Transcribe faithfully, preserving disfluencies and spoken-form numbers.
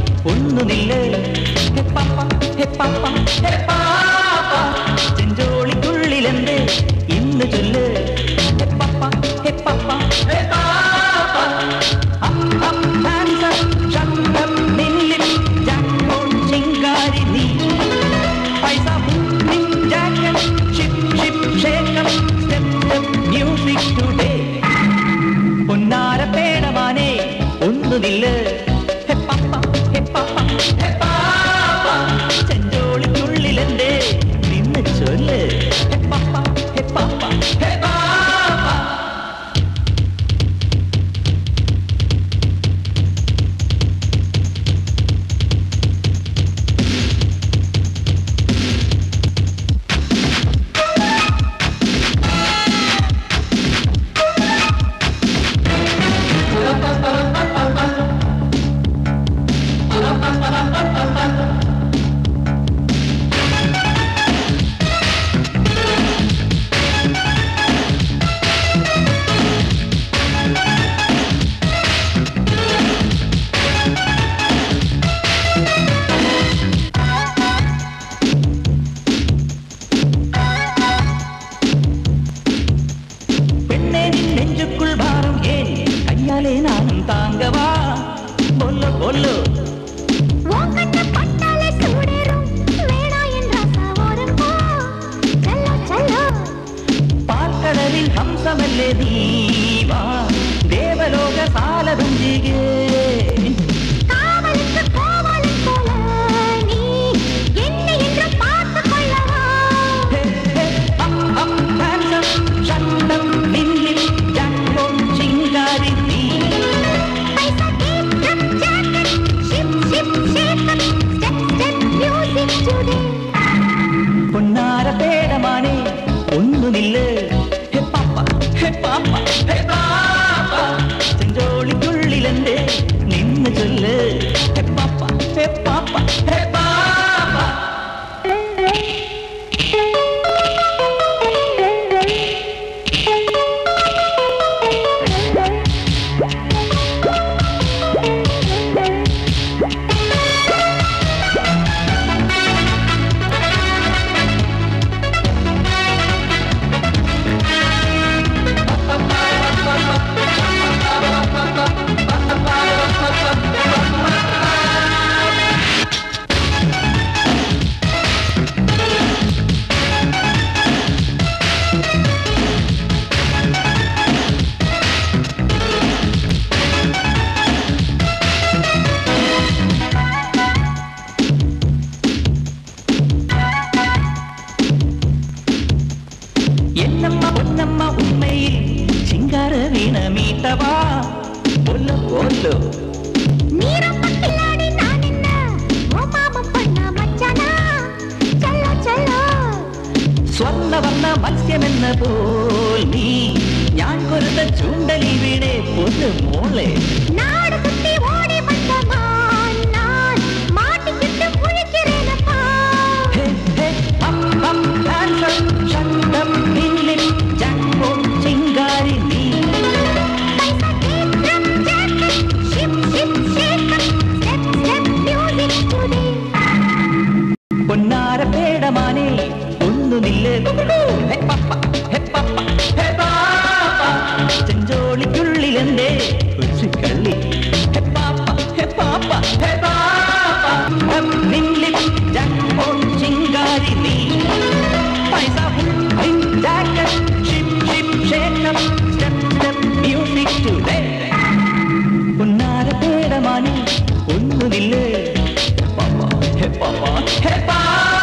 ഒന്നു നില്ല് ഹെ papa hey papa hey പാപ്പ ചെഞ്ചോളിക്കുള്ളിലെന്ത് ഇന്ന് ചൊല്ല് ഹെ papa hey papa hey papa up up hands up shut up നില്ലിൽ ജാക്ക്പോട്ട് ചിങ്കാരി നീ പൈസ നിൻ jacket ship ship shake up step step music today പൊന്നാര പേടമാനെ ഒന്നു നില്ല് ഹെ പാപ്പ ഹെ പാപ്പ ഹെ പാപ്പ ചെഞ്ചോളിക്കുള്ളിലെന്തേ നിന്ന് ചൊല്ല് ഹെ പാപ്പ ഹെ പാപ്പ ഹെ പാപ്പ പൊന്നാര പേടമാനെ ഒന്നു നില്ല് ഹെ പാപ്പ ഹെ പാപ്പ ഹെ പാപ്പ ചെഞ്ചോളിക്കുള്ളിലെന്തേ കൊച്ചു കള്ളി ഹെ പാപ്പ ഹെ പാപ്പ ഹെ പാപ്പ നിന്നിൽ ജാക്ക്പോട്ട് ചിങ്കാരി നീ പൈസ full jacket ship ship shake up step step music today പൊന്നാര പേടമാനെ ഒന്നു നില്ല് Hey, Papa. Hey, Papa.